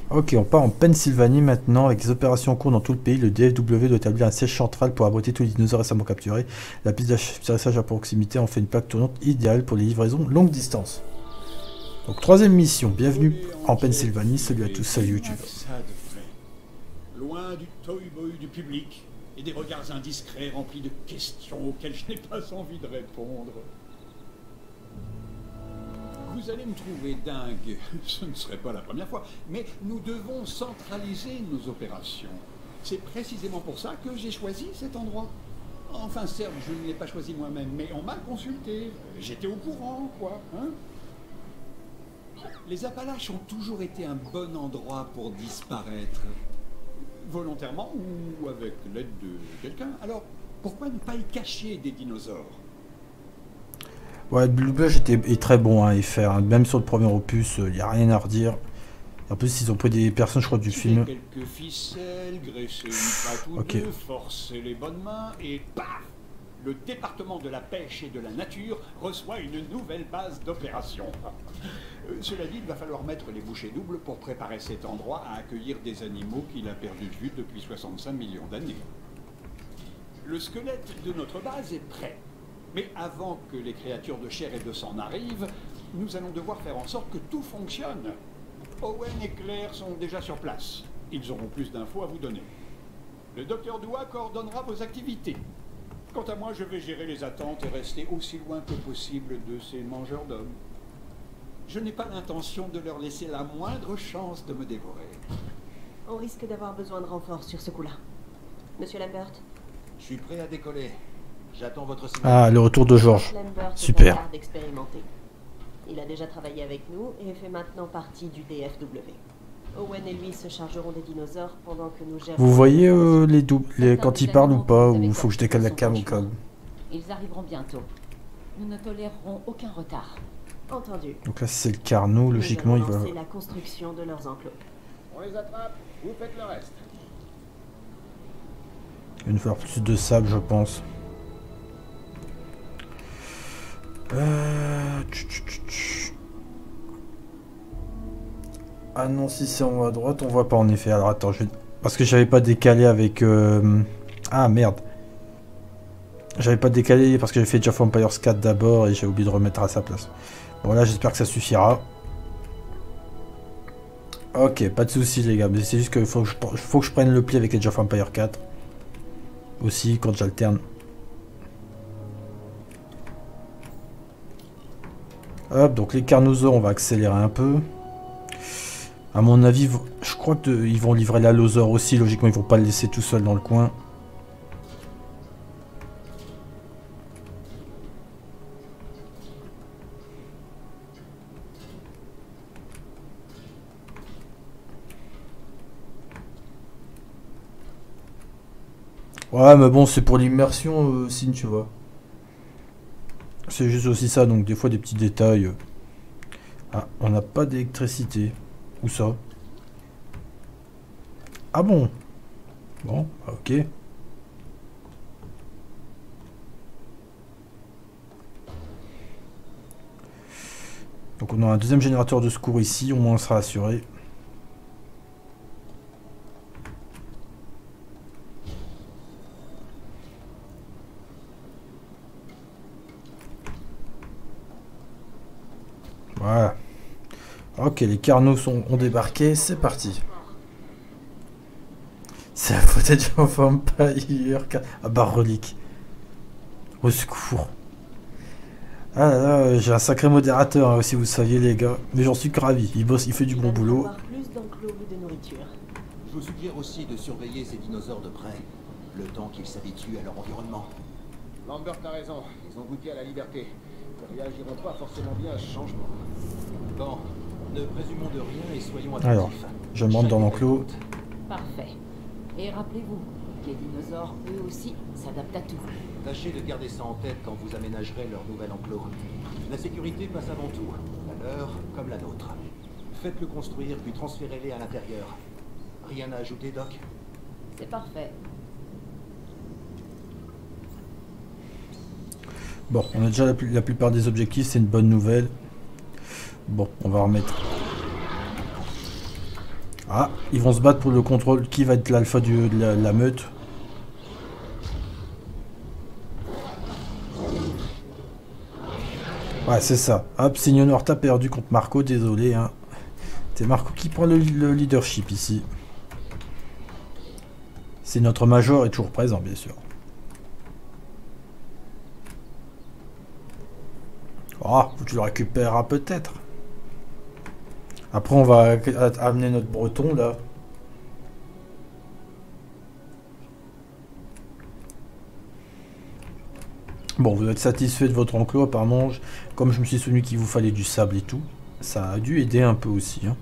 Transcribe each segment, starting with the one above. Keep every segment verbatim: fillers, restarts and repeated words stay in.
Ok, on part en Pennsylvanie maintenant. Avec des opérations en cours dans tout le pays, le D F W doit établir un siège central pour abriter tous les dinosaures récemment capturés. La piste d'atterrissage à proximité en fait une plaque tournante idéale pour les livraisons longue distance. Donc troisième mission, bienvenue en Pennsylvanie, salut à tous, salut YouTube. Loin du tohu-bohu du public et des regards indiscrets remplis de questions auxquelles je n'ai pas envie de répondre. Vous allez me trouver dingue, ce ne serait pas la première fois, mais nous devons centraliser nos opérations. C'est précisément pour ça que j'ai choisi cet endroit. Enfin, certes, je ne l'ai pas choisi moi-même, mais on m'a consulté. J'étais au courant, quoi, hein. Les Appalaches ont toujours été un bon endroit pour disparaître. Volontairement ou avec l'aide de quelqu'un. Alors, pourquoi ne pas y cacher des dinosaures? Ouais, Blue Bush était, est très bon à y faire, hein. Même sur le premier opus, il n'y a rien à redire. En plus, ils ont pris des personnes, je crois, du film. Quelques ficelles, graisser une patte ou okay. deux, forcer les bonnes mains, et paf! Le département de la pêche et de la nature reçoit une nouvelle base d'opération. Euh, cela dit, il va falloir mettre les bouchées doubles pour préparer cet endroit à accueillir des animaux qu'il a perdu de vue depuis soixante-cinq millions d'années. Le squelette de notre base est prêt. Mais avant que les créatures de chair et de sang n'arrivent, nous allons devoir faire en sorte que tout fonctionne. Owen et Claire sont déjà sur place. Ils auront plus d'infos à vous donner. Le docteur Doua coordonnera vos activités. Quant à moi, je vais gérer les attentes et rester aussi loin que possible de ces mangeurs d'hommes. Je n'ai pas l'intention de leur laisser la moindre chance de me dévorer. On risque d'avoir besoin de renforts sur ce coup-là. Monsieur Lambert? Je suis prêt à décoller. J'attends votre signal. Ah, le retour de Georges. Super. Il a déjà travaillé avec nous et fait maintenant partie du D F W. Owen et lui se chargeront des dinosaures pendant que nous gérons... Vous voyez euh, les doubles, les, quand ils parlent ou pas, ou faut que je décale la cam au cas où? Ils arriveront bientôt. Nous ne tolérerons aucun retard. Entendu. Donc là c'est le Carnot, logiquement il va... C'est la construction de leurs enclos. On les attrape, vous faites le reste. Il va nous falloir plus de sable, je pense. Euh... Ah non, si c'est en haut à droite, on voit pas en effet. Alors attends, je vais... parce que j'avais pas décalé avec... Euh... Ah merde. J'avais pas décalé parce que j'ai fait Age of Empires quatre d'abord et j'ai oublié de remettre à sa place. Bon là, j'espère que ça suffira. Ok, pas de soucis les gars, mais c'est juste qu'il faut, que je... faut que je prenne le pli avec Age of Empires quatre. Aussi, quand j'alterne. Hop, donc les carnosaures, on va accélérer un peu. À mon avis, je crois qu'ils vont livrer l'allosaure aussi. Logiquement, ils vont pas le laisser tout seul dans le coin. Ouais, mais bon, c'est pour l'immersion, euh, Signe, tu vois. C'est juste aussi ça, donc des fois des petits détails. Ah, on n'a pas d'électricité. Où ça? Ah bon? Bon, ok. Donc on a un deuxième générateur de secours ici, au moins on sera assuré. Voilà. Ok, les carnaux sont, ont débarqué, c'est parti. C'est la footage of Vampire. Ah bah relique. Au secours. Ah là là, j'ai un sacré modérateur hein, si vous saviez les gars. Mais j'en suis ravi, il bosse, il fait du bon boulot. Je vous suggère aussi de surveiller ces dinosaures de près, le temps qu'ils s'habituent à leur environnement. Lambert a raison, ils ont goûté à la liberté. Ils ne réagiront pas forcément bien à ce changement. Bon, ne présumons de rien et soyons attentifs. Alors, je monte dans l'enclos. Parfait. Et rappelez-vous, les dinosaures, eux aussi, s'adaptent à tout. Tâchez de garder ça en tête quand vous aménagerez leur nouvel enclos. La sécurité passe avant tout, la leur comme la nôtre. Faites-le construire puis transférez-les à l'intérieur. Rien à ajouter, Doc? C'est parfait. Bon, on a déjà la, la plupart des objectifs, c'est une bonne nouvelle. Bon, on va remettre. Ah, ils vont se battre pour le contrôle. Qui va être l'alpha de la, la meute? Ouais, c'est ça. Hop, Signor, t'as perdu contre Marco, désolé. Hein. C'est Marco qui prend le, le leadership ici. C'est notre major est toujours présent, bien sûr. Oh, tu le récupéreras peut-être. Après, on va amener notre breton, là. Bon, vous êtes satisfait de votre enclos, apparemment. Comme je me suis souvenu qu'il vous fallait du sable et tout, ça a dû aider un peu aussi. Hein.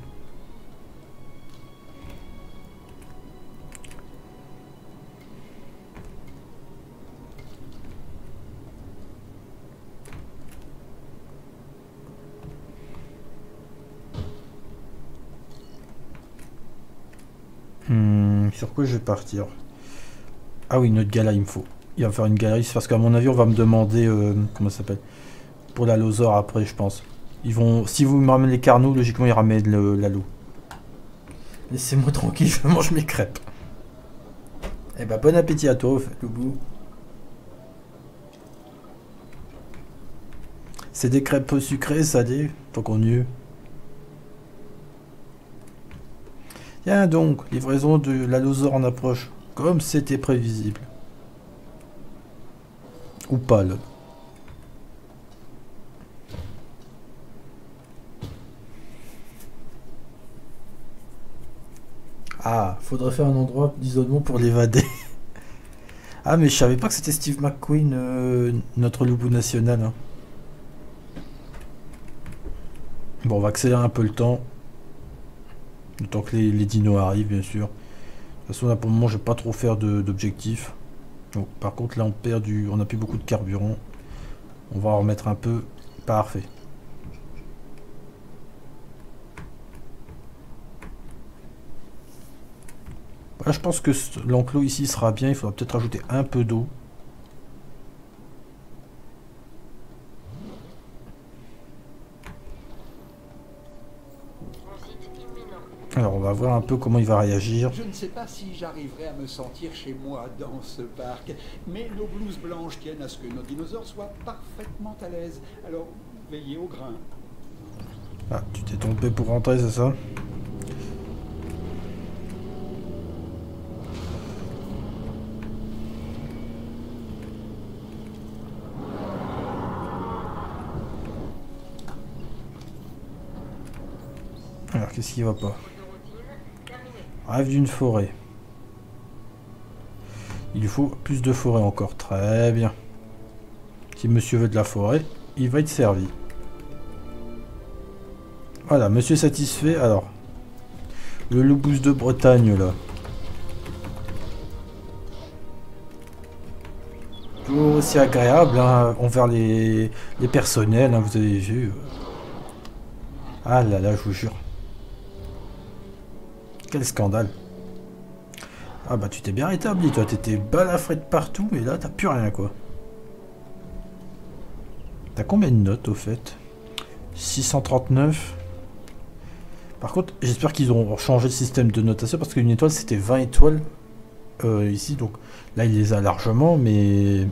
Hmm, sur quoi je vais partir? Ah oui, notre gala, il me faut. Il va me faire une galerie, parce qu'à mon avis, on va me demander... Euh, comment ça s'appelle? Pour la Lozor après, je pense. Ils vont... Si vous me ramenez les carnaux, logiquement, ils ramènent le, la loup. Laissez-moi tranquille, je mange mes crêpes. Eh ben, bon appétit à toi, Loubou. C'est des crêpes sucrées, salées. Faut qu'on y... Tiens donc, livraison de la Lozor en approche. Comme c'était prévisible. Ou pas, là. Ah, faudrait faire un endroit d'isolement pour l'évader. Ah, mais je savais pas que c'était Steve McQueen, euh, notre loup national. Hein. Bon, on va accélérer un peu le temps. Le temps que les, les dinos arrivent, bien sûr. De toute façon, là, pour le moment, je vais pas trop faire d'objectifs. Donc, par contre, là, on perd du... On n'a plus beaucoup de carburant. On va en remettre un peu. Parfait. Voilà, je pense que l'enclos ici sera bien. Il faudra peut-être ajouter un peu d'eau. Alors, on va voir un peu comment il va réagir. Je ne sais pas si j'arriverai à me sentir chez moi dans ce parc, mais nos blouses blanches tiennent à ce que nos dinosaures soient parfaitement à l'aise. Alors, veillez au grain. Ah, tu t'es trompé pour rentrer, c'est ça? Alors, qu'est-ce qui va pas? Rêve d'une forêt. Il lui faut plus de forêt encore. Très bien. Si monsieur veut de la forêt, il va être servi. Voilà, monsieur est satisfait. Alors, le loubous de Bretagne, là. Toujours aussi agréable hein, envers les, les personnels, hein, vous avez vu. Ah là là, je vous jure. Quel scandale. Ah bah tu t'es bien rétabli, toi t'étais balafré de partout et là t'as plus rien quoi. T'as combien de notes au fait? six cent trente-neuf. Par contre j'espère qu'ils auront changé le système de notation parce qu'une étoile c'était vingt étoiles euh, ici, donc là il les a largement, mais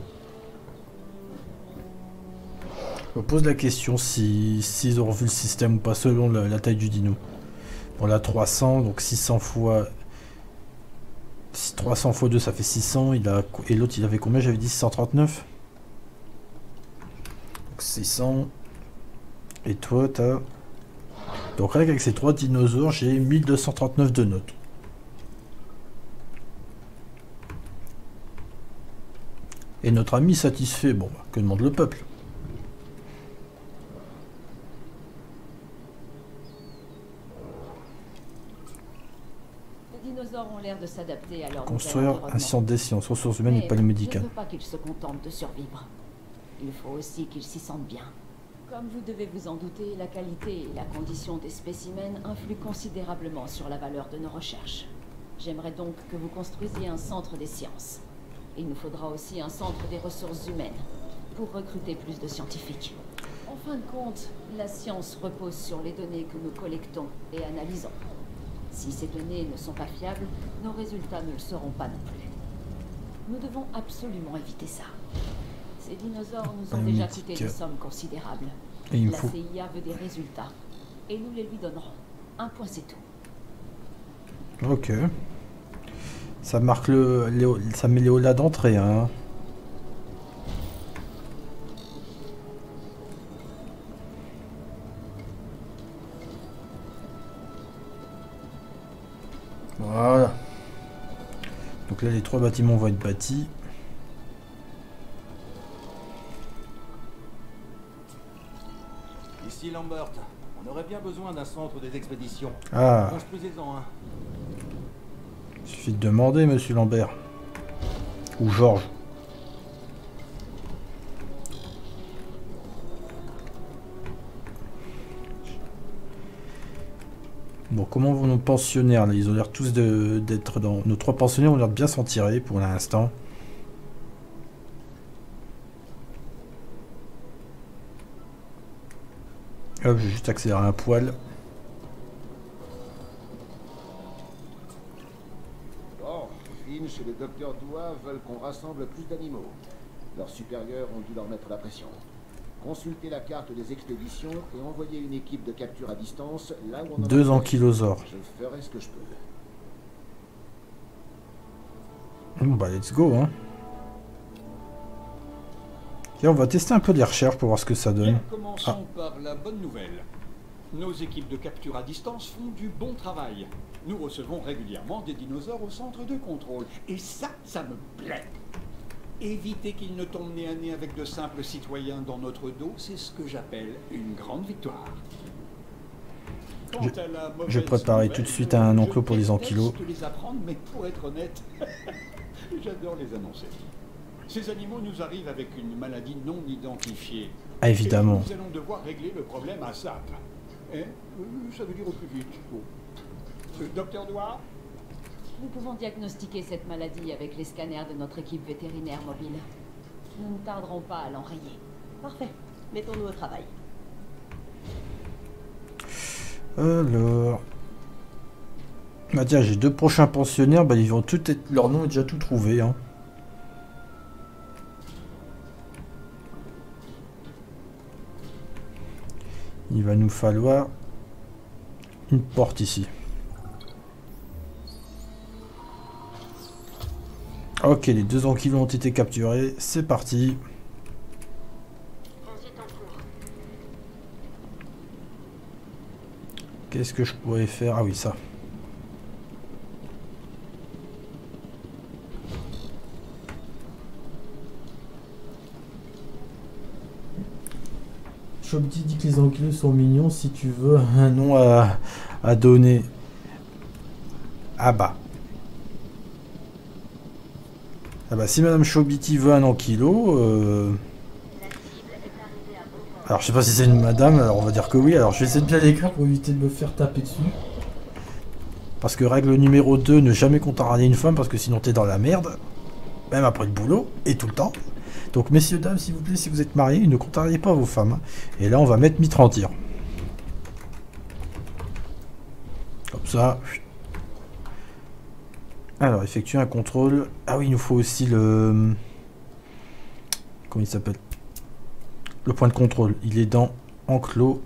je me pose la question si s'ils ont revu le système ou pas selon la, la taille du dino. On a trois cents, donc six cents fois... trois cents fois deux, ça fait six cents. Il a... Et l'autre, il avait combien? J'avais dit six cent trente-neuf. Donc six cents. Et toi, t'as... Donc rien qu'avec ces trois dinosaures, j'ai mille deux cent trente-neuf de notes. Et notre ami satisfait. Bon, bah, que demande le peuple? Ont l'air de s'adapter à leur construire un centre des sciences, ressources humaines et paléomédicales. Je ne veux pas qu'ils se contentent de survivre. Il faut aussi qu'ils s'y sentent bien. Comme vous devez vous en douter, la qualité et la condition des spécimens influent considérablement sur la valeur de nos recherches. J'aimerais donc que vous construisiez un centre des sciences. Il nous faudra aussi un centre des ressources humaines pour recruter plus de scientifiques. En fin de compte, la science repose sur les données que nous collectons et analysons. Si ces données ne sont pas fiables, nos résultats ne le seront pas non plus. Nous devons absolument éviter ça. Ces dinosaures nous ont Un déjà mythique. coûté des sommes considérables. Et il me La faut... C I A veut des résultats. Et nous les lui donnerons. Un point, c'est tout. Ok. Ça marque le... Léo... Ça met Léola d'entrée, hein. Voilà. Donc là, les trois bâtiments vont être bâtis. Ici Lambert, on aurait bien besoin d'un centre des expéditions. Ah, Construisez-en un. il suffit de demander, monsieur Lambert. Ou Georges. Bon, comment vont nos pensionnaires là? Ils ont l'air tous de- d'être dans... Nos trois pensionnaires ont l'air de bien s'en tirer pour l'instant. Hop, je vais juste accélérer un poil. Bon, Finch et le docteur Doua veulent qu'on rassemble plus d'animaux. Leurs supérieurs ont dû leur mettre la pression. Consultez la carte des expéditions et envoyez une équipe de capture à distance là où on en a Deux besoin. ankylosaures. Je ferai ce que je peux. Bon bah let's go hein. Et on va tester un peu les recherches pour voir ce que ça donne. Bien, commençons par la bonne nouvelle. Nos équipes de capture à distance font du bon travail. Nous recevons régulièrement des dinosaures au centre de contrôle. Et ça, ça me plaît. Éviter qu'ils ne tombent nez à nez avec de simples citoyens dans notre dos, c'est ce que j'appelle une grande victoire. Quant Je- à la mauvaise je vais préparer nouvelle, tout de suite un enclos je pour les ankylos. déteste les apprendre, mais pour être honnête, j'adore les annoncer. Ces animaux nous arrivent avec une maladie non identifiée. Ah, évidemment. Et nous allons devoir régler le problème à S A P. Hein Euh, Ça veut dire au plus vite. Bon. Euh, Docteur Doua, Nous pouvons diagnostiquer cette maladie avec les scanners de notre équipe vétérinaire mobile. Nous ne tarderons pas à l'enrayer. Parfait. Mettons-nous au travail. Alors... Bah tiens, j'ai deux prochains pensionnaires, bah ils vont tout être... Leur nom est déjà tout trouvé hein. Il va nous falloir une porte ici. Ok, les deux ankylos ont été capturés, c'est parti. Qu'est-ce que je pourrais faire? Ah oui, ça. Chobdi dit que les ankylos sont mignons si tu veux un nom à, à donner. Ah bah. Ah bah si Madame Chobiti veut un ankylo... Euh... Alors je sais pas si c'est une madame, alors on va dire que oui. Alors je vais essayer de bien l'écrire pour éviter de me faire taper dessus. Parce que règle numéro deux, ne jamais contrarier une femme parce que sinon t'es dans la merde. Même après le boulot, et tout le temps. Donc messieurs, dames, s'il vous plaît, si vous êtes mariés, ne contrariez pas vos femmes. Et là on va mettre mitre en tir. Comme ça. Alors, effectuer un contrôle. Ah oui, il nous faut aussi le... Comment il s'appelle? Le point de contrôle. Il est dans enclos.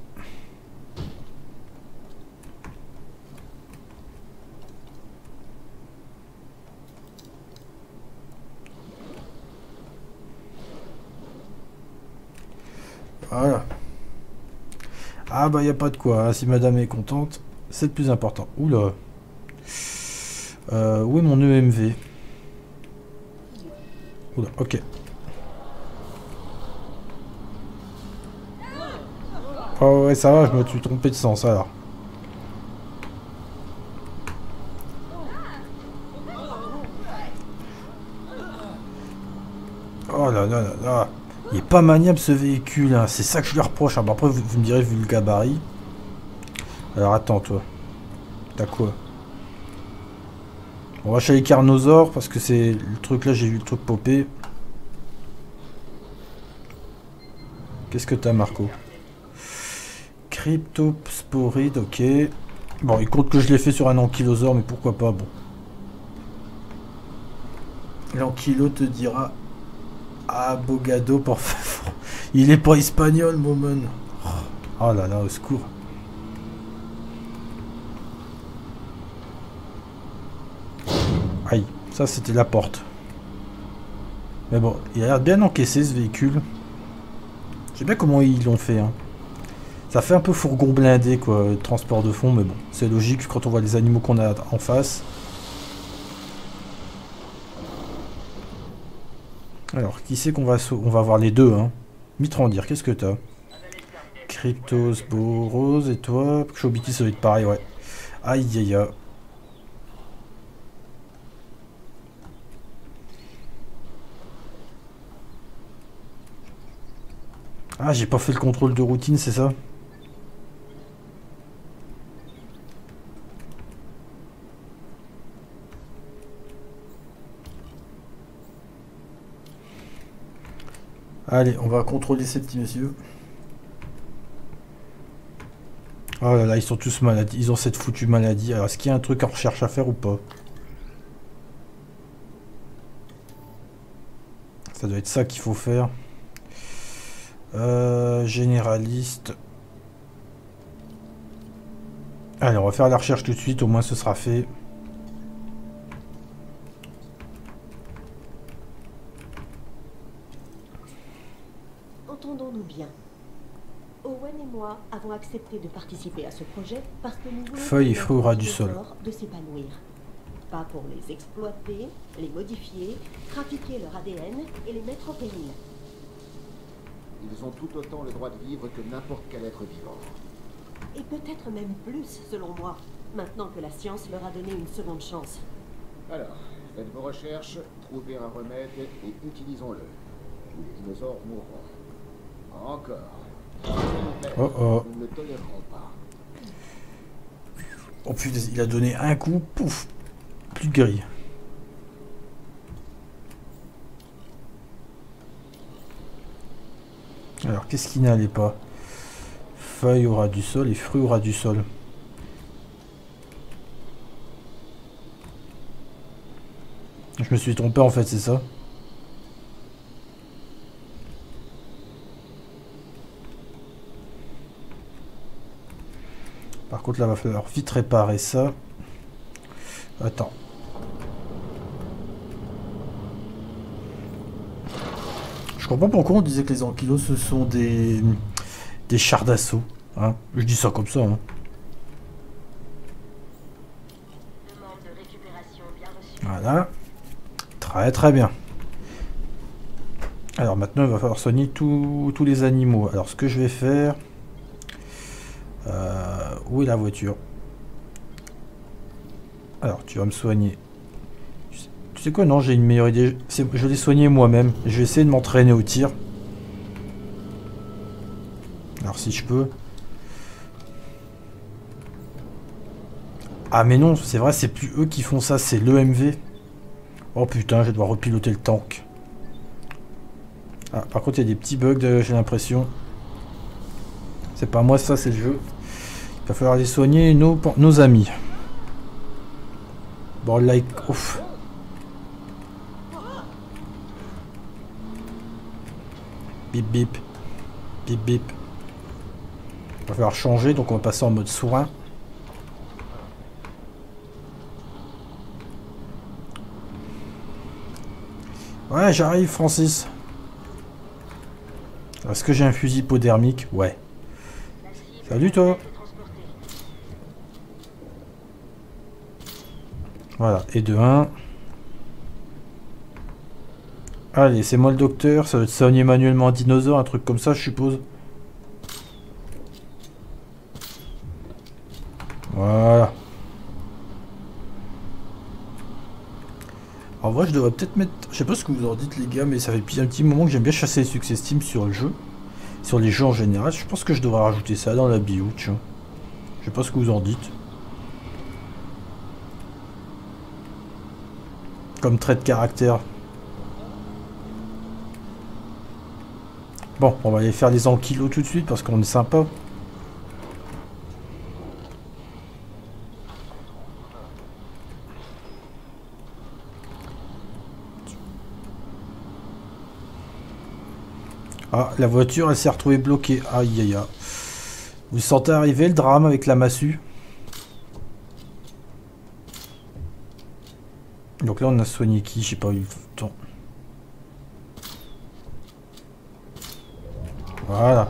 Voilà. Ah bah, il n'y a pas de quoi. Hein. Si madame est contente, c'est le plus important. Oula. Euh, où est mon E M V? Oula, ok. Oh ouais, ça va, je me suis trompé de sens alors. Oh là là là là. Il est pas maniable ce véhicule, hein. C'est ça que je lui reproche. Ah, bah après, vous, vous me direz, vu le gabarit. Alors attends, toi. T'as quoi? On va chez les carnosaures parce que c'est le truc là, j'ai vu le truc popper. Qu'est-ce que t'as, Marco? Cryptosporide, ok. Bon, il compte que je l'ai fait sur un ankylosautre, mais pourquoi pas, bon. L'ankylo te dira abogado, por favor. Il est pas espagnol, Momon. Oh là là, au secours. Aïe, ça c'était la porte. Mais bon, il a l'air bien encaissé ce véhicule. Je sais bien comment ils l'ont fait. Hein. Ça fait un peu fourgon blindé, quoi, transport de fond, mais bon, c'est logique quand on voit les animaux qu'on a en face. Alors, qui c'est qu'on va on va voir les deux, hein. Mitrandir, qu'est-ce que t'as? Cryptos, Boros, et toi? Chobiti, ça doit être pareil, ouais. Aïe, aïe, aïe. Ah, j'ai pas fait le contrôle de routine, c'est ça? Allez, on va contrôler ces petits messieurs. Oh là là, ils sont tous malades. Ils ont cette foutue maladie. Alors, est-ce qu'il y a un truc en recherche à faire ou pas? Ça doit être ça qu'il faut faire. Euh, généraliste. Allez, on va faire la recherche tout de suite. Au moins, ce sera fait. Entendons-nous bien. Owen et moi avons accepté de participer à ce projet parce que nous voulons Feuilles et fruits ras du sol. de s'épanouir. Pas pour les exploiter, les modifier, trafiquer leur A D N et les mettre en péril. Ils ont tout autant le droit de vivre que n'importe quel être vivant. Et peut-être même plus, selon moi, maintenant que la science leur a donné une seconde chance. Alors, faites vos recherches, trouvez un remède et utilisons-le. Les dinosaures mourront. Encore. Oh oh. Nous ne le tolérerons pas. Oh putain, il a donné un coup, pouf. Plus de grille. Alors, qu'est-ce qui n'allait pas? Feuilles au ras du sol et fruits au ras du sol. Je me suis trompé en fait, c'est ça? Par contre, là, va falloir vite réparer ça. Attends. Je comprends pas pourquoi on disait que les ankylos ce sont des des chars d'assaut. Hein, je dis ça comme ça. Hein. Voilà. Très très bien. Alors maintenant il va falloir soigner tous tous les animaux. Alors ce que je vais faire... Euh, où est la voiture? Alors tu vas me soigner. Tu sais quoi? Non, j'ai une meilleure idée. Je l'ai soigné moi-même. Je vais essayer de m'entraîner au tir. Alors si je peux. Ah mais non, c'est vrai, c'est plus eux qui font ça, c'est l'E M V. Oh putain, je vais devoir repiloter le tank. Ah, par contre, il y a des petits bugs, j'ai l'impression. C'est pas moi, ça, c'est le jeu. Il va falloir les soigner, nos, nos amis. Bon, like... Ouf. Bip bip. Bip bip. Il va falloir changer, donc on va passer en mode soin. Ouais, j'arrive, Francis. Est-ce que j'ai un fusil hypodermique? Ouais. Salut, toi. Voilà, et de un. Allez, c'est moi le docteur. Ça va être soigner manuellement un dinosaure, un truc comme ça, je suppose. Voilà. En vrai, je devrais peut-être mettre... Je sais pas ce que vous en dites, les gars, mais ça fait depuis un petit moment que j'aime bien chasser les succès Steam sur le jeu. Sur les jeux en général. Je pense que je devrais rajouter ça dans la bio, tiens. Je sais pas ce que vous en dites. Comme trait de caractère. Bon, on va aller faire les ankylos tout de suite parce qu'on est sympa. Ah, la voiture, elle s'est retrouvée bloquée. Aïe, aïe, aïe. Vous sentez arriver le drame avec la massue? Donc là, on a soigné qui? J'ai pas eu le temps. Voilà.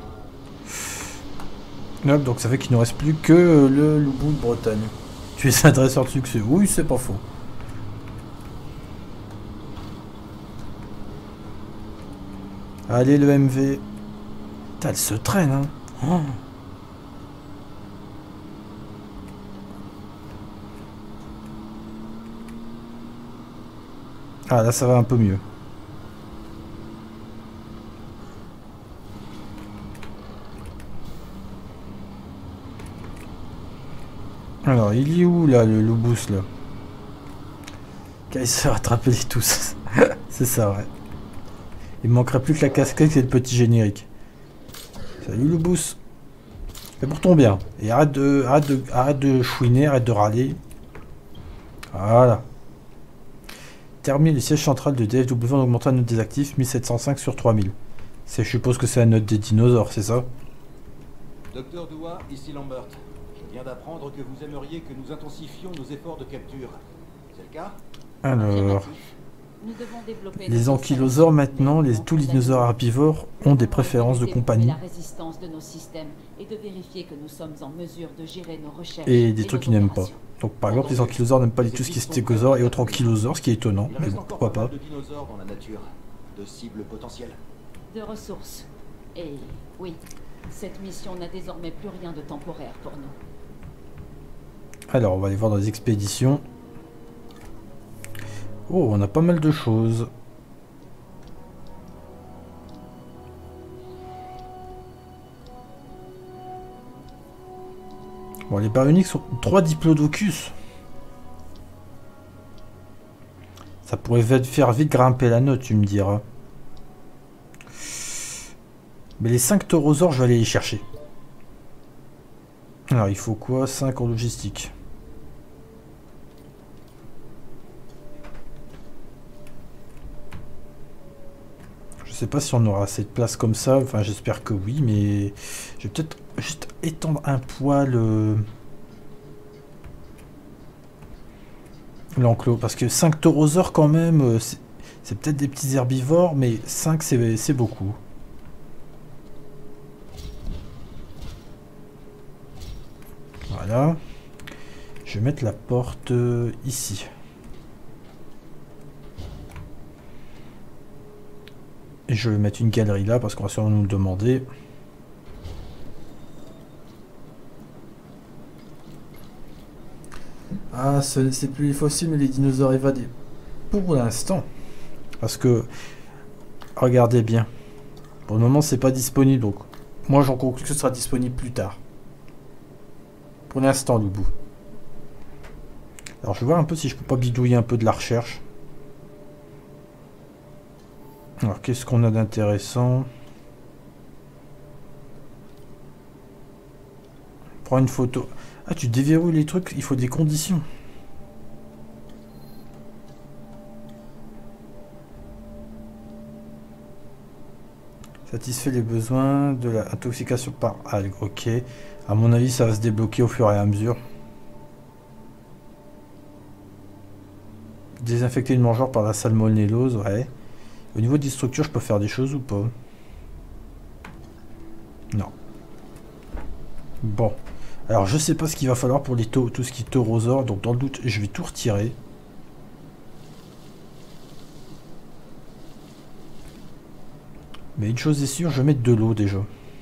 Hop, donc ça fait qu'il ne reste plus que le loup de Bretagne. Tu es un dresseur de succès. Oui, c'est pas faux. Allez, le M V. Putain, elle se traîne, hein. Oh. Ah, là, ça va un peu mieux. Alors, il est où, là, le Loubous, là? Il se rattraper les tous. C'est ça, ouais. Il me manquerait plus que la casquette et le petit générique. Salut Loubous. C'est pour ton bien. Et arrête de, arrête de, arrête de chouiner, arrête de râler. Voilà. Termine le siège central de D F W en augmentant la note des actifs mille sept cent cinq sur trois mille. Je suppose que c'est la note des dinosaures, c'est ça? Docteur Dua, ici Lambert. Je viens d'apprendre que vous aimeriez que nous intensifions nos efforts de capture. C'est le cas? Alors... Les ankylosaures maintenant, les, tous les dinosaures herbivores ont des préférences de compagnie. Et des trucs qu'ils n'aiment pas. Donc par exemple, les ankylosaures n'aiment pas du tout ce qui est stégosaures et autres ankylosaures, ce qui est étonnant. Mais bon, pourquoi pas. De dinosaures dans la nature, de cibles potentielles. De ressources. Et oui, cette mission n'a désormais plus rien de temporaire pour nous. Alors, on va aller voir dans les expéditions. Oh, on a pas mal de choses. Bon, les baryoniques sont trois diplodocus. Ça pourrait faire vite grimper la note, tu me diras. Mais les cinq taurosaures, je vais aller les chercher. Alors, il faut quoi? cinq en logistique. Je sais pas si on aura assez de place comme ça, enfin j'espère que oui, mais je vais peut-être juste étendre un poil euh... l'enclos, parce que cinq taurosaures quand même, euh, c'est peut-être des petits herbivores, mais cinq c'est beaucoup. Voilà. Je vais mettre la porte euh, ici. Et je vais mettre une galerie là parce qu'on va sûrement nous le demander. Ah, ce n'est plus les fossiles mais les dinosaures évadés. Pour l'instant. Parce que, regardez bien. Pour le moment, c'est pas disponible. Donc, moi, j'en conclus que ce sera disponible plus tard. Pour l'instant, le bout. Alors, je vais voir un peu si je peux pas bidouiller un peu de la recherche. Alors, qu'est-ce qu'on a d'intéressant? Prends une photo. Ah, tu déverrouilles les trucs, il faut des conditions. Satisfait les besoins de l'intoxication par algues. Ok. À mon avis, ça va se débloquer au fur et à mesure. Désinfecter une mangeur par la salmonellose, ouais. Au niveau des structures, je peux faire des choses ou pas? Non. Bon. Alors, je sais pas ce qu'il va falloir pour les tout ce qui est taurosaures. Donc, dans le doute, je vais tout retirer. Mais une chose est sûre, je vais mettre de l'eau déjà.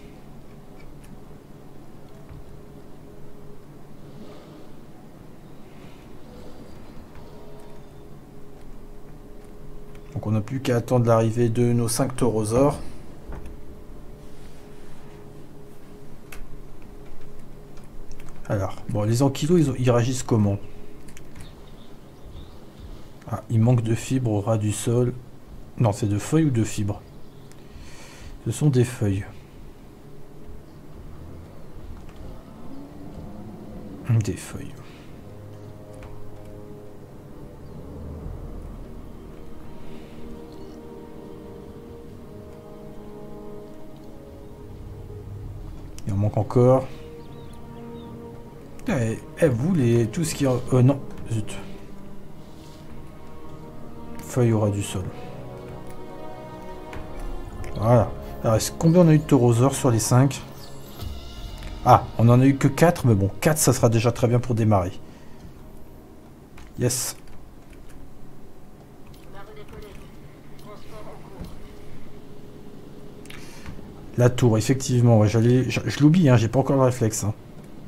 Donc on n'a plus qu'à attendre l'arrivée de nos cinq taurosaures. Alors, bon, les ankylos, ils, ils réagissent comment? Ah, il manque de fibres au ras du sol. Non, c'est de feuilles ou de fibres? Ce sont des feuilles. Des feuilles. manque encore. Eh, eh, vous, les, tout ce qui... Euh, non, zut. Feuille aura du sol. Voilà. Alors, est-ce combien on a eu de Taurosaures sur les cinq? Ah, on en a eu que quatre, mais bon, quatre, ça sera déjà très bien pour démarrer. Yes. La tour, effectivement, ouais, j'allais, je, je l'oublie, hein, j'ai pas encore le réflexe. Hein.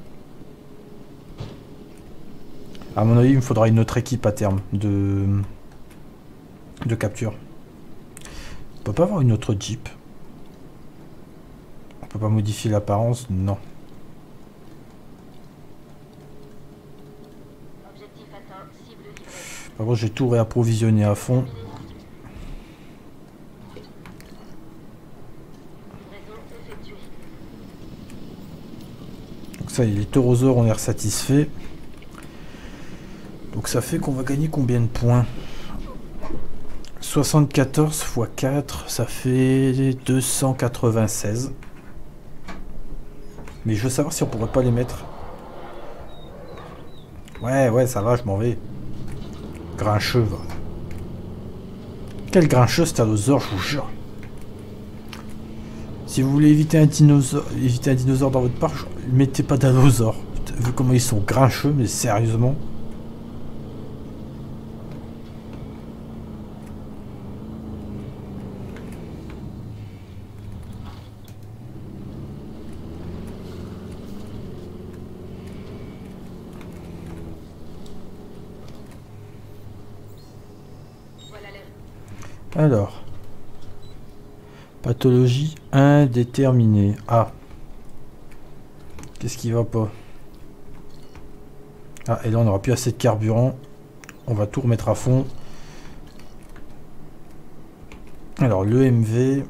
À mon avis, il me faudra une autre équipe à terme de, de capture. On peut pas avoir une autre Jeep. On peut pas modifier l'apparence, non. Par contre, j'ai tout réapprovisionné à fond. Donc ça, les Taurosaures, on est satisfait. Donc ça fait qu'on va gagner combien de points? soixante-quatorze fois quatre, ça fait deux cent quatre-vingt-seize. Mais je veux savoir si on pourrait pas les mettre. Ouais, ouais, ça va, je m'en vais. Grincheux, va. Quel grincheux cet allosaure, je vous jure. Si vous voulez éviter un dinosaure, éviter un dinosaure dans votre parc, mettez pas d'allosaure. Vu comment ils sont grincheux, mais sérieusement. Alors, pathologie indéterminée. Ah, qu'est-ce qui va pas? Ah, et là on n'aura plus assez de carburant. On va tout remettre à fond. Alors, l'E M V.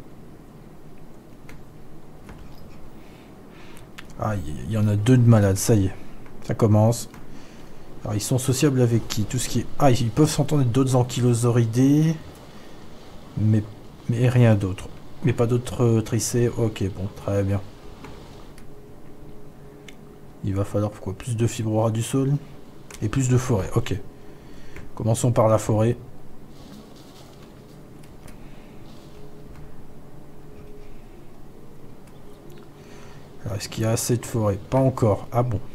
Ah, il y en a deux de malades, ça y est. Ça commence. Alors, ils sont sociables avec qui? Tout ce qui est... Ah, ils peuvent s'entendre avec d'autres ankylosauridés. Mais, mais rien d'autre. Mais pas d'autres euh, tricés. Ok, bon, très bien. Il va falloir quoi? Plus de fibres du sol et plus de forêt. Ok. Commençons par la forêt. Alors, est-ce qu'il y a assez de forêt? Pas encore. Ah bon.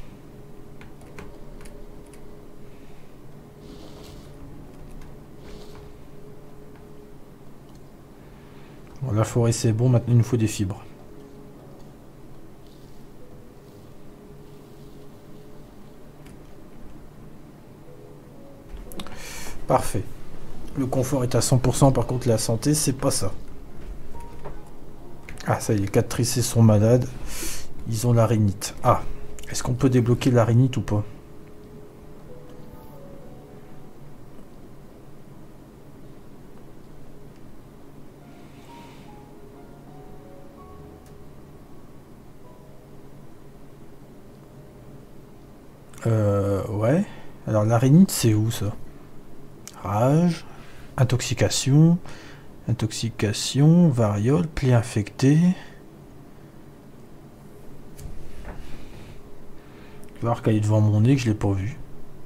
Bon, la forêt c'est bon, maintenant il nous faut des fibres. Parfait. Le confort est à cent pour cent, par contre la santé c'est pas ça. Ah ça y est, les quatre tricés sont malades. Ils ont la rhinite. Ah, est-ce qu'on peut débloquer la rhinite ou pas? Euh, ouais. Alors la rhinite c'est où ça? Rage, intoxication, intoxication, variole, pli infecté. Je vais voir qu'elle est devant mon nez que je l'ai pas vu.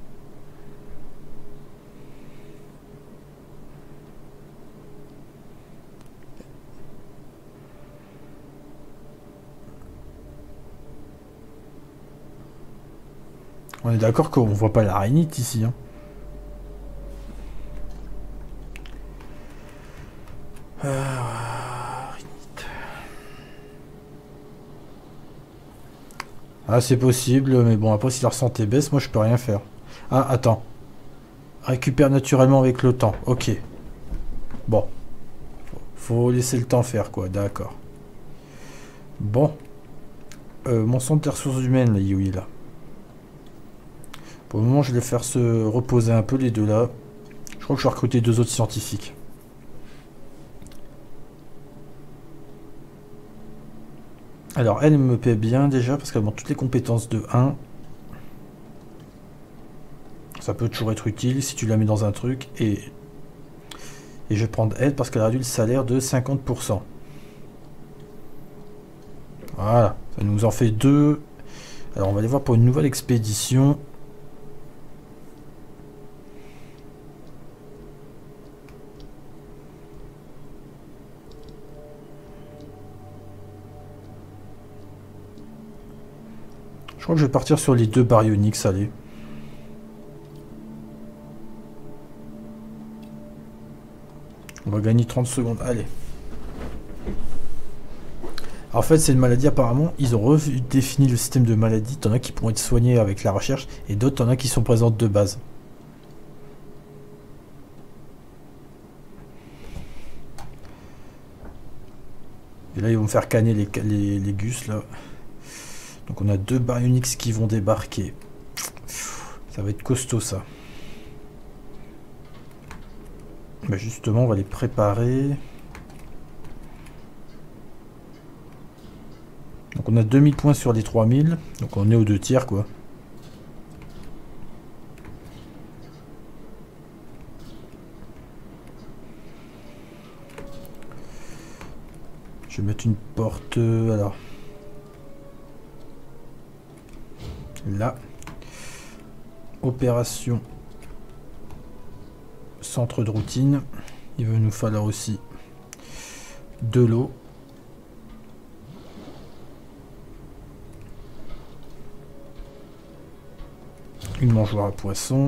On est d'accord qu'on voit pas la rhinite ici. Hein. Euh, rhinite. Ah c'est possible, mais bon après si la santé baisse, moi je peux rien faire. Ah attends. Récupère naturellement avec le temps. Ok. Bon. Faut laisser le temps faire quoi, d'accord. Bon. Euh, mon centre des ressources humaines, là, il est là. Pour le moment, je vais faire se reposer un peu les deux là. Je crois que je vais recruter deux autres scientifiques. Alors, elle me paie bien déjà parce qu'elle montre toutes les compétences de un. Ça peut toujours être utile si tu la mets dans un truc. Et, et je vais prendre elle parce qu'elle a réduit le salaire de cinquante pour cent. Voilà, Ça nous en fait deux. Alors on va aller voir pour une nouvelle expédition. Je crois que je vais partir sur les deux baryonyx, allez. On va gagner trente secondes, allez. En fait, c'est une maladie, apparemment, ils ont redéfini le système de maladie. T'en as qui pourront être soignés avec la recherche, et d'autres, t'en as qui sont présentes de base. Et là, ils vont me faire canner les, les, les gus, là. Donc on a deux baryonyx qui vont débarquer. Ça va être costaud, ça. Bah justement, on va les préparer. Donc on a deux mille points sur les trois mille. Donc on est aux deux tiers, quoi. Je vais mettre une porte... Alors... Là, opération centre de routine. Il va nous falloir aussi de l'eau. Une mangeoire à poisson.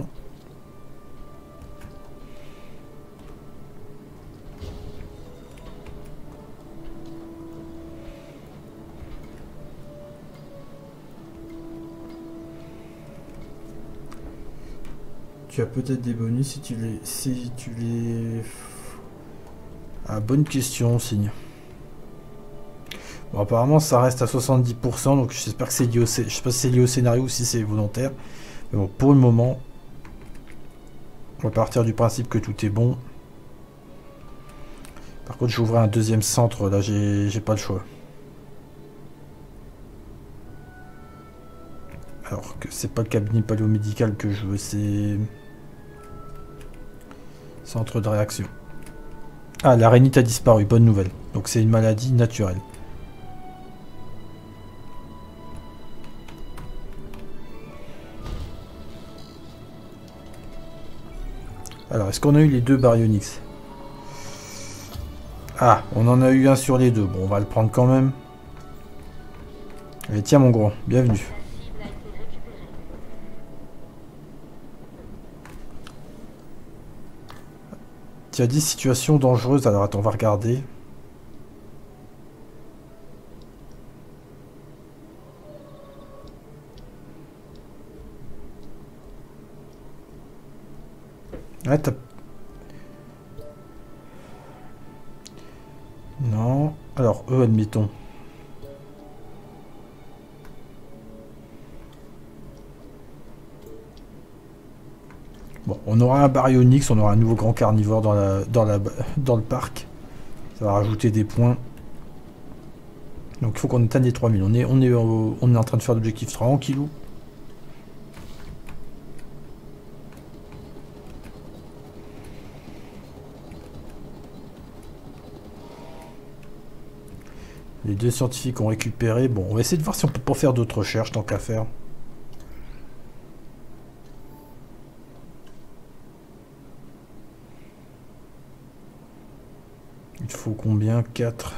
Tu as peut-être des bonus si tu les... Si tu les... Ah, bonne question, signe. Bon, apparemment, ça reste à soixante-dix pour cent, donc j'espère que c'est lié au... Je sais pas si c'est lié au scénario ou si c'est volontaire. Mais bon, pour le moment, on va partir du principe que tout est bon. Par contre, j'ouvrais un deuxième centre, là, j'ai j'ai pas le choix. Alors que c'est pas le cabinet paléomédical que je veux, c'est... Centre de réaction. Ah, la rhinite a disparu, bonne nouvelle. Donc c'est une maladie naturelle. Alors, est-ce qu'on a eu les deux baryonyx? Ah, on en a eu un sur les deux. Bon, on va le prendre quand même. Allez, tiens mon gros, bienvenue. Tu as dit situation dangereuse, alors attends, on va regarder. Ouais, t'as... Non. Alors, eux, admettons. Bon, on aura un baryonyx, on aura un nouveau grand carnivore dans, la, dans, la, dans le parc. Ça va rajouter des points. Donc il faut qu'on atteigne les trois mille. On est, on est, au, on est en train de faire l'objectif tranquillou. Les deux scientifiques ont récupéré. Bon, on va essayer de voir si on peut pas faire d'autres recherches tant qu'à faire. Il faut combien? Quatre.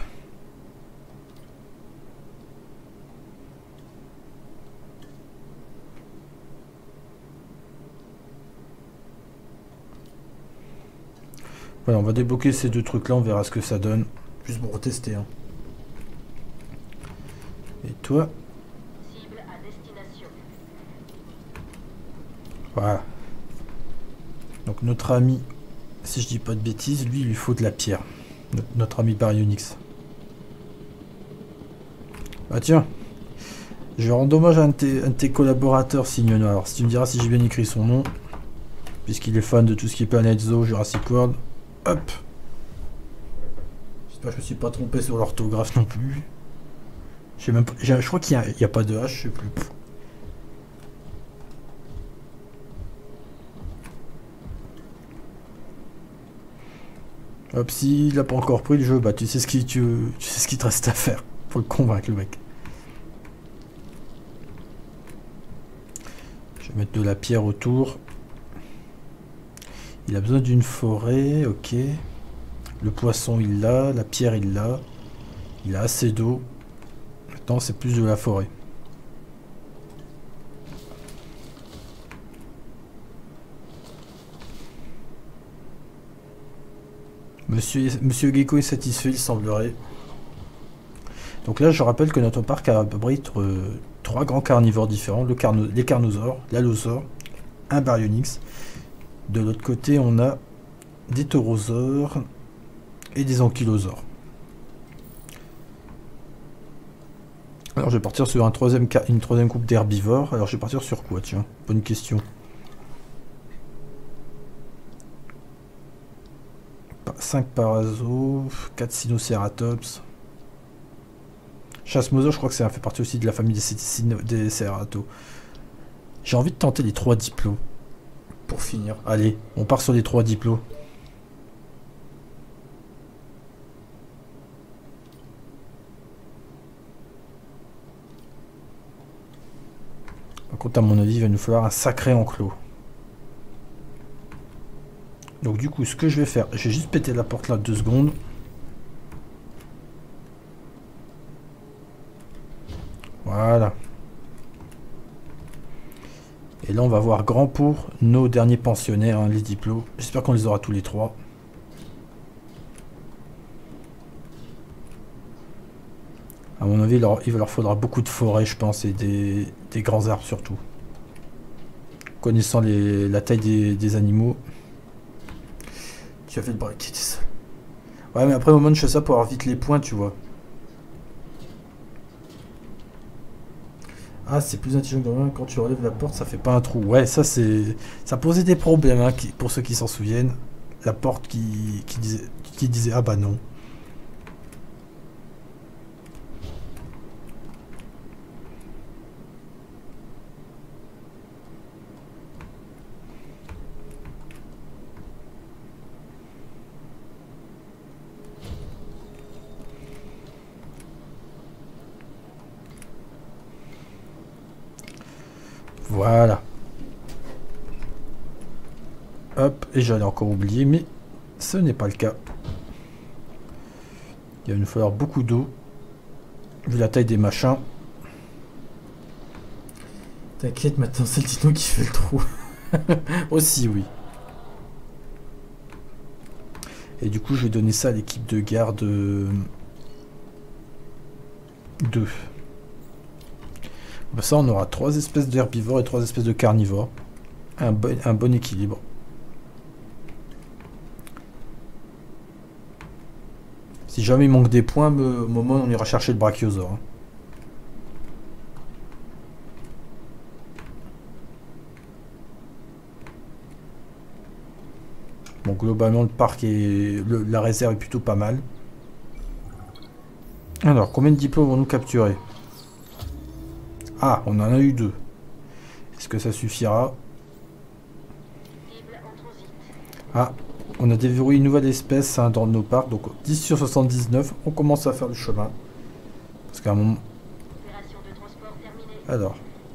Voilà, on va débloquer ces deux trucs là, on verra ce que ça donne. Juste pour retester. Hein. Et toi? Cible à destination. Voilà. Donc notre ami, si je dis pas de bêtises, lui il lui faut de la pierre. Notre, notre ami baryonyx. Bah tiens, je vais rendre hommage à un de tes, un de tes collaborateurs, Signano. Alors si tu me diras si j'ai bien écrit son nom, puisqu'il est fan de tout ce qui est Planet Zoo, Jurassic World. Hop. J'espère que je me suis pas trompé sur l'orthographe non plus. Je sais même pas, je crois qu'il n'y a, a pas de H, je sais plus. Hop, s'il n'a pas encore pris le jeu, bah tu sais ce qui tu, tu sais ce qu'il te reste à faire. Faut le convaincre le mec. mettre de la pierre autour. Il a besoin d'une forêt, ok. Le poisson il l'a, la pierre il l'a. Il a assez d'eau. Maintenant c'est plus de la forêt. Monsieur, Monsieur Gecko est satisfait, il semblerait. Donc là, je rappelle que notre parc abrite euh, trois grands carnivores différents. Le carno les carnosaures, l'allosaure, un baryonyx. De l'autre côté, on a des taurosaures et des ankylosaures. Alors, je vais partir sur un troisième une troisième groupe d'herbivores. Alors, je vais partir sur quoi, tiens? Bonne question. cinq parasos, quatre sinocératops. Chasmosaure, je crois que ça fait partie aussi de la famille des, des cératos. J'ai envie de tenter les trois diplos. Pour finir. Allez, on part sur les trois diplos. Par contre, à mon avis, il va nous falloir un sacré enclos. Donc du coup, ce que je vais faire, je vais juste péter la porte là deux secondes. Voilà. Et là, on va voir grand pour nos derniers pensionnaires, hein, les diplos. J'espère qu'on les aura tous les trois. À mon avis, il leur, il leur faudra beaucoup de forêts, je pense, et des, des grands arbres surtout. Connaissant les, la taille des, des animaux. Tu as fait le bracket. Ouais, mais après, au moment, je fais ça pour avoir vite les points, tu vois. Ah, c'est plus intelligent que rien. Quand tu relèves la porte, ça fait pas un trou. Ouais, ça, c'est... Ça posait des problèmes, hein, qui, pour ceux qui s'en souviennent. La porte qui, qui, disait, qui disait, ah bah non. Voilà. Hop, et j'allais encore oublier, mais ce n'est pas le cas. Il va nous falloir beaucoup d'eau, vu la taille des machins. T'inquiète, maintenant c'est le dino qui fait le trou. Aussi, oui. Et du coup, je vais donner ça à l'équipe de garde deux. Ben ça, on aura trois espèces d'herbivores et trois espèces de carnivores. Un bon, un bon équilibre. Si jamais il manque des points, au moment on ira chercher le brachiosaure. Hein. Bon, globalement, le parc et le, la réserve est plutôt pas mal. Alors, combien de diplômes vont-nous capturer? Ah, on en a eu deux. Est-ce que ça suffira? Ah, on a déverrouillé une nouvelle espèce hein, dans nos parcs. Donc dix sur soixante-dix-neuf, on commence à faire le chemin. Parce qu'à un moment... Alors.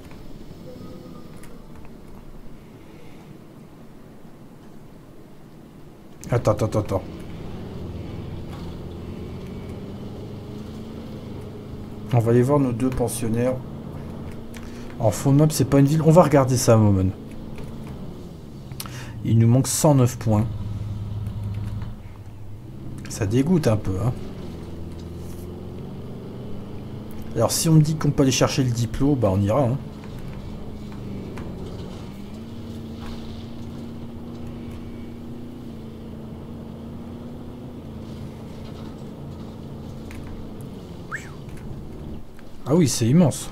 Attends, attends, attends. On va aller voir nos deux pensionnaires. En fond de map, c'est pas une ville. On va regarder ça, Momon. Il nous manque cent neuf points. Ça dégoûte un peu, hein. Alors, si on me dit qu'on peut aller chercher le diplôme, bah on ira, hein. Ah oui, c'est immense.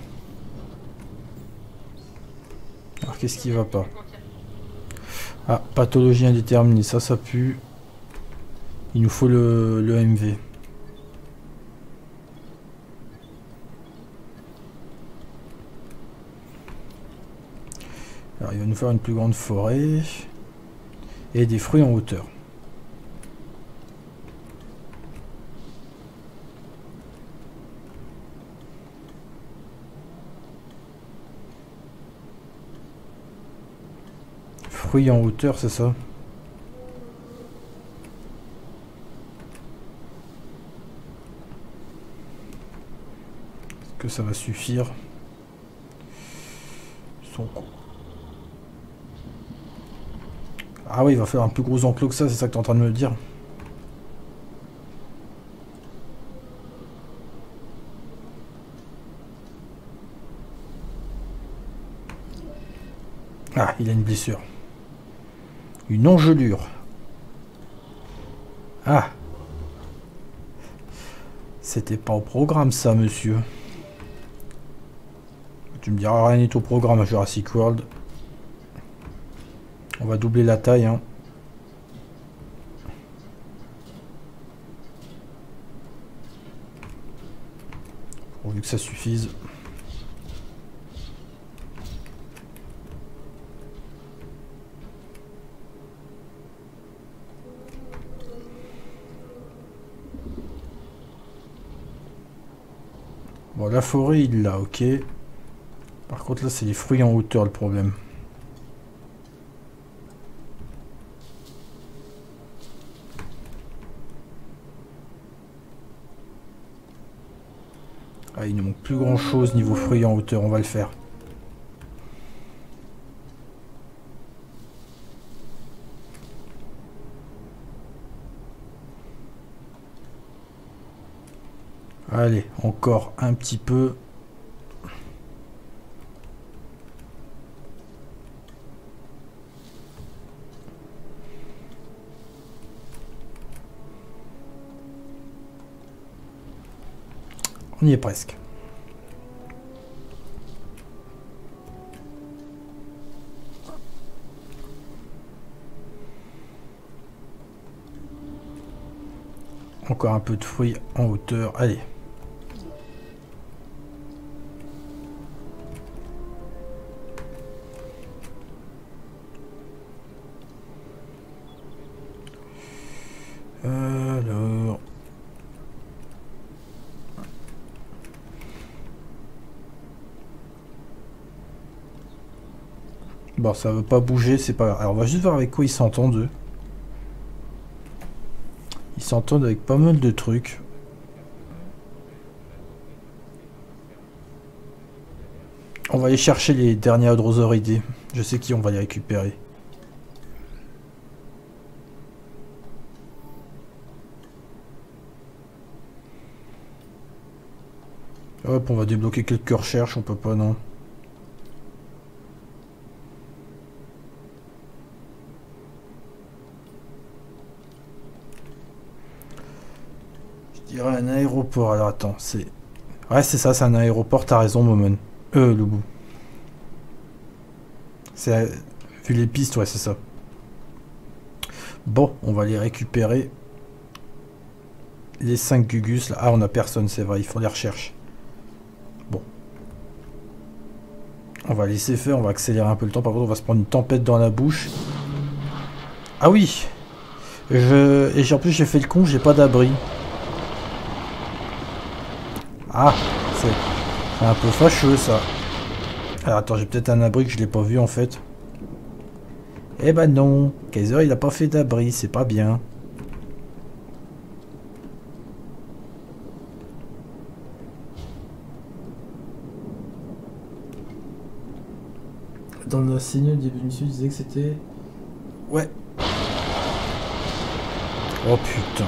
Alors, qu'est-ce qui va pas? Ah, pathologie indéterminée, ça, ça pue. Il nous faut le, le M V. Alors, il va nous faire une plus grande forêt. Et des fruits en hauteur. fruits en hauteur, c'est ça? Est-ce que ça va suffire? Son... Ah oui, il va faire un plus gros enclos que ça, c'est ça que tu es en train de me dire? Ah, il a une blessure. Une engelure. Ah. C'était pas au programme ça, monsieur. Tu me diras, rien n'est au programme à Jurassic World. On va doubler la taille, hein. Pourvu que ça suffise. Bon, la forêt, il l'a, ok. Par contre, là, c'est les fruits en hauteur, le problème. Ah, il ne manque plus grand chose niveau fruits en hauteur, on va le faire. Allez, encore un petit peu. On y est presque. Encore un peu de fruits en hauteur. Allez. Alors... Bon, ça veut pas bouger, c'est pas grave. Alors, on va juste voir avec quoi ils s'entendent, eux. Ils s'entendent avec pas mal de trucs. On va aller chercher les derniers Hadrosauridés. Je sais qui on va les récupérer. Hop, on va débloquer quelques recherches, on peut pas, non. Je dirais un aéroport, alors attends, c'est... Ouais, c'est ça, c'est un aéroport, t'as raison, Momon. Euh, Loubou. C'est... Vu les pistes, ouais, c'est ça. Bon, on va les récupérer. Les cinq Gugus, là. Ah, on a personne, c'est vrai, il faut les recherches. Bon. On va laisser faire, on va accélérer un peu le temps. Par contre, on va se prendre une tempête dans la bouche. Ah oui. Je... Et en plus, j'ai fait le con, j'ai pas d'abri. Ah, c'est un peu fâcheux, ça. Alors, attends, j'ai peut-être un abri que je l'ai pas vu, en fait. Eh ben non. Kaiser, il a pas fait d'abri, c'est pas bien. Dans le signal du début de mission, il disait que c'était... Ouais. Oh putain.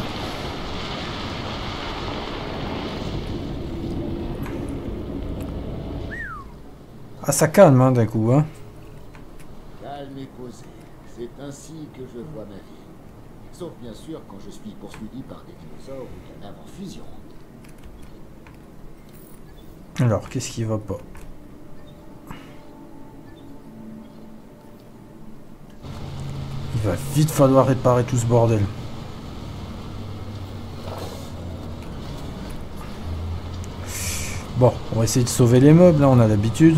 Ah, ça calme, hein, d'un coup, hein. Calme et posé. C'est ainsi que je vois ma vie. Sauf bien sûr quand je suis poursuivi par des dinosaures ou cadavres en fusion. Alors, qu'est-ce qui va pas? Il va vite falloir réparer tout ce bordel. Bon, on va essayer de sauver les meubles, là, on a l'habitude.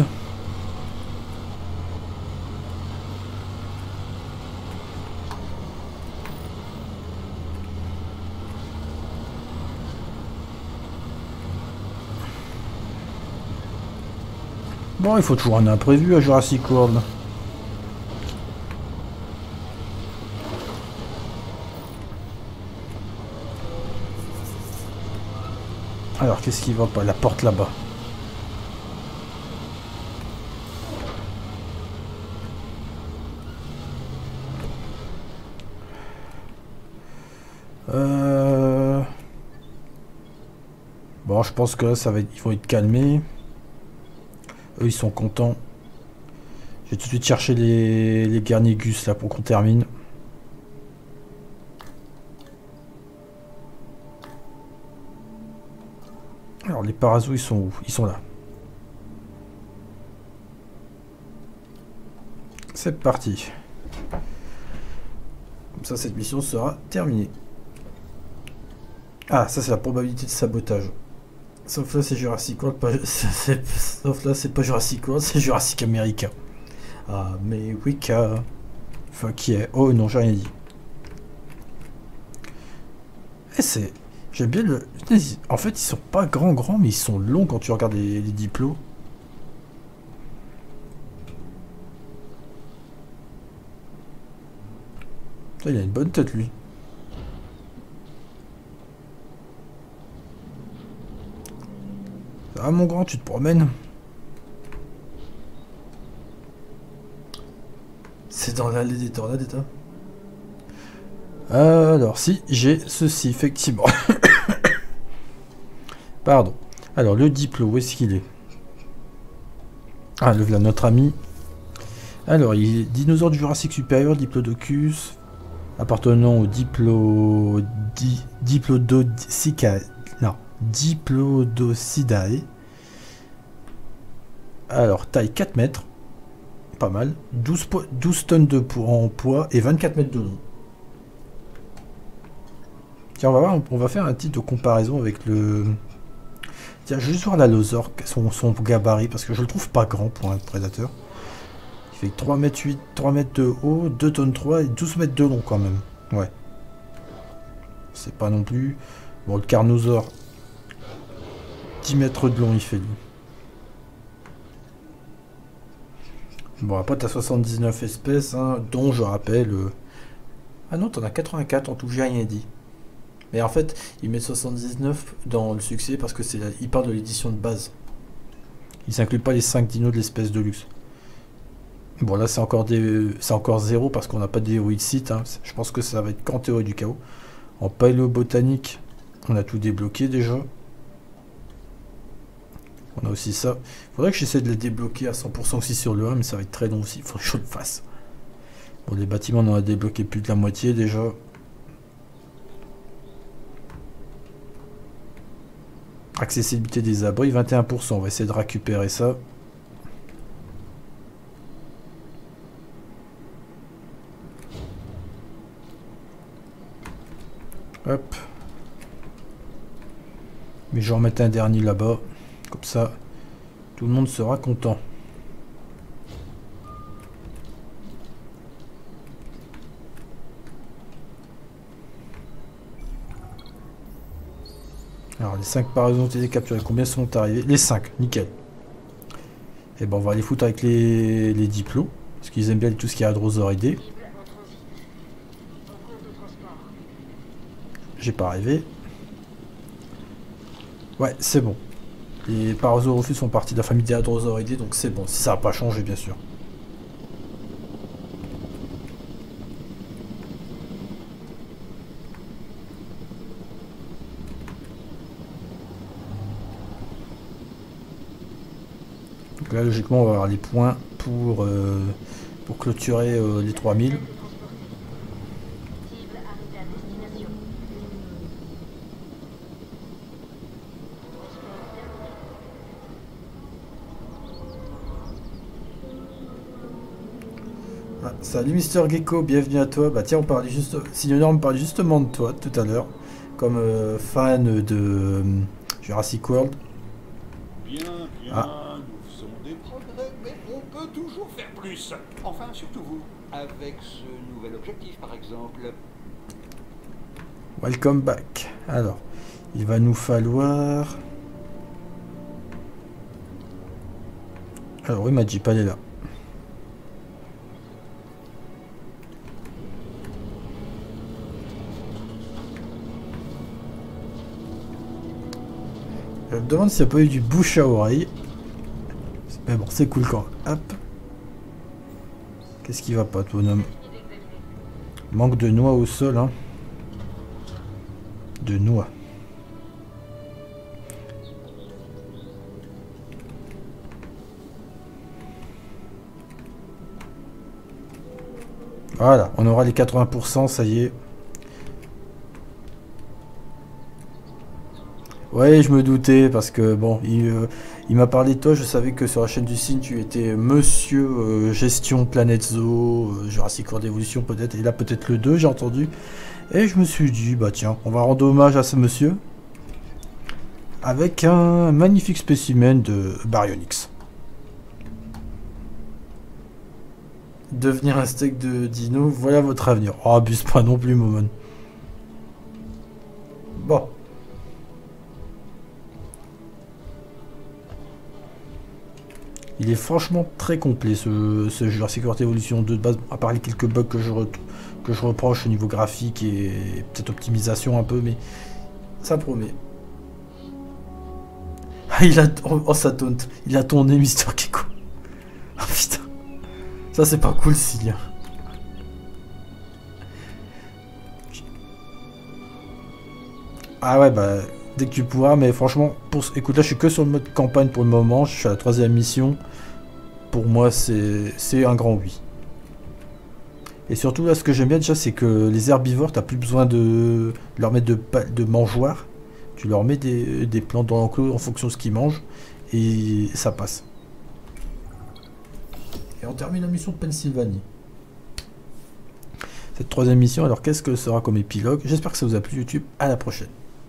Bon, il faut toujours un imprévu à Jurassic World. Alors, qu'est-ce qui va pas? La porte là-bas. Euh... Bon, je pense que là, ça va être... ils vont être calmés. Eux, ils sont contents. Je vais tout de suite chercher les, les Garnigus là pour qu'on termine. Alors, les Parazos, ils sont où? Ils sont là. C'est parti. Comme ça, cette mission sera terminée. Ah, ça, c'est la probabilité de sabotage. Sauf là, c'est Jurassic World. Pas... Sauf là, c'est pas Jurassic World, c'est Jurassic America. Ah, mais Wicca. Fuck yeah. Oh non, j'ai rien dit. Eh, c'est... J'aime bien le... En fait, ils sont pas grands, grands, mais ils sont longs quand tu regardes les, les diplômes. Ça, il a une bonne tête, lui. Ah, mon grand, tu te promènes. C'est dans l'allée des tornades, état. Alors, si, j'ai ceci, effectivement. Pardon. Alors, le diplôme, où est-ce qu'il est? Ah, le voilà, notre ami. Alors, il est dinosaure du Jurassique supérieur, Diplodocus, appartenant au Diplo... Di... Diplodocicae. Non, Diplodocidae. Alors, taille quatre mètres. Pas mal. douze, po... douze tonnes de poids en poids et vingt-quatre mètres de long. Tiens, on va voir, on va faire un titre de comparaison avec le... Tiens, je vais juste voir la Lozor, son, son gabarit, parce que je le trouve pas grand pour un prédateur. Il fait trois mètres huit, trois mètres de haut, deux tonnes trois et douze mètres de long quand même. Ouais. C'est pas non plus... Bon, le Carnosaure, dix mètres de long il fait lui. Bon, après t'as soixante-dix-neuf espèces, hein, dont je rappelle... Euh... Ah non, t'en as quatre-vingt-quatre en tout, j'ai rien dit. Mais en fait, ils mettent soixante-dix-neuf dans le succès parce que c'est la... ils parlent de l'édition de base. Ils n'incluent pas les cinq dinos de l'espèce de luxe. Bon, là c'est encore des... c'est encore zéro parce qu'on n'a pas d'héroïde site. Hein. Je pense que ça va être qu'en théorie du chaos. En paléobotanique, on a tout débloqué déjà. On a aussi ça. Il faudrait que j'essaie de les débloquer à cent pour cent aussi sur le un, mais ça va être très long aussi. Il faut que je le fasse. Bon, les bâtiments, on en a débloqué plus de la moitié déjà. Accessibilité des abris, vingt et un pour cent. On va essayer de récupérer ça. Hop. Mais je vais en remettre un dernier là-bas. Comme ça, tout le monde sera content. Alors, les cinq parazos ont été capturés. Combien sont arrivés? Les cinq, nickel. Et ben, on va les foutre avec les, les diplos. Parce qu'ils aiment bien tout ce qui est Hadrosauridés. J'ai pas rêvé. Ouais, c'est bon. Les Parasaurolophus font partie de la famille des Hadrosauridés, donc c'est bon. Si ça n'a pas changé, bien sûr. Donc là, logiquement, on va avoir les points pour, euh, pour clôturer euh, les trois mille. Ah, salut Mister Gecko, bienvenue à toi. Bah tiens, on parlait juste, Signor, on parlait justement de toi tout à l'heure, comme euh, fan de euh, Jurassic World. Bien, bien, ah. Nous faisons des progrès, mais on peut toujours faire plus. Enfin, surtout vous, avec ce nouvel objectif par exemple. Welcome back. Alors, il va nous falloir... Alors oui, ma Jeep, elle est là. Je me demande s'il n'y a pas eu du bouche à oreille. Mais bon, c'est cool quand. Hop. Qu'est-ce qui va pas, ton bonhomme? Manque de noix au sol, hein. De noix. Voilà, on aura les quatre-vingts pour cent, ça y est. Ouais, je me doutais, parce que bon, il, euh, il m'a parlé de toi, je savais que sur la chaîne du Cygne, tu étais monsieur euh, gestion Planète Zoo, euh, Jurassic World Evolution peut-être, et là peut-être le deux, j'ai entendu. Et je me suis dit, bah tiens, on va rendre hommage à ce monsieur, avec un magnifique spécimen de Baryonyx. Devenir un steak de dino, voilà votre avenir. Oh, abuse pas non plus, Momon. Bon. Il est franchement très complet ce, ce Jurassic World Evolution deux de base, à part les quelques bugs que je, re, que je reproche au niveau graphique et peut-être optimisation un peu, mais ça promet. Ah, il a... Oh, ça taunt. Il a tourné Mister Keko. Oh putain. Ça c'est pas cool, si. Ah ouais, bah... Dès que tu pourras, mais franchement, pour... écoute, là je suis que sur le mode campagne pour le moment, je suis à la troisième mission. Pour moi, c'est un grand oui. Et surtout, là, ce que j'aime bien déjà, c'est que les herbivores, t'as plus besoin de leur mettre de, de mangeoires. Tu leur mets des, des plantes dans l'enclos en fonction de ce qu'ils mangent, et ça passe. Et on termine la mission de Pennsylvanie. Cette troisième mission, alors qu'est-ce que sera comme épilogue? J'espère que ça vous a plu, YouTube. À la prochaine.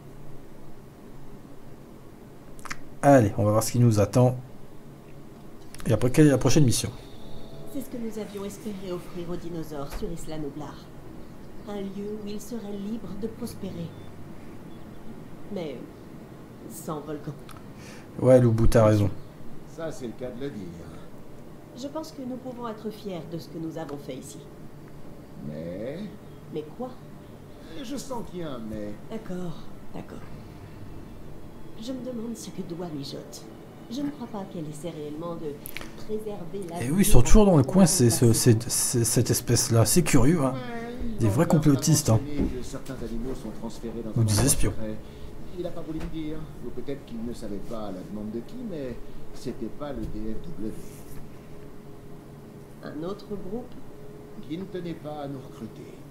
Allez, on va voir ce qui nous attend. Et après, quelle est la prochaine mission? C'est ce que nous avions espéré offrir aux dinosaures sur Isla Nublar. Un lieu où ils seraient libres de prospérer. Mais sans volcan. Ouais, Loubou, t'as raison. Ça, c'est le cas de le dire. Je pense que nous pouvons être fiers de ce que nous avons fait ici. Mais... Mais quoi? Je sens qu'il y a un mais. D'accord, d'accord. Je me demande ce que doit mijote. Je ne crois pas qu'elle essaie réellement de préserver la... Et oui, ils sont toujours dans le coin, c'est ce, cette espèce-là. C'est curieux, hein. Des vrais complotistes, hein. Ou des espions. Il n'a pas voulu me dire, ou peut-être qu'il ne savait pas à la demande de qui, mais c'était pas le D F W. Un autre groupe Qui ne tenait pas à nous recruter.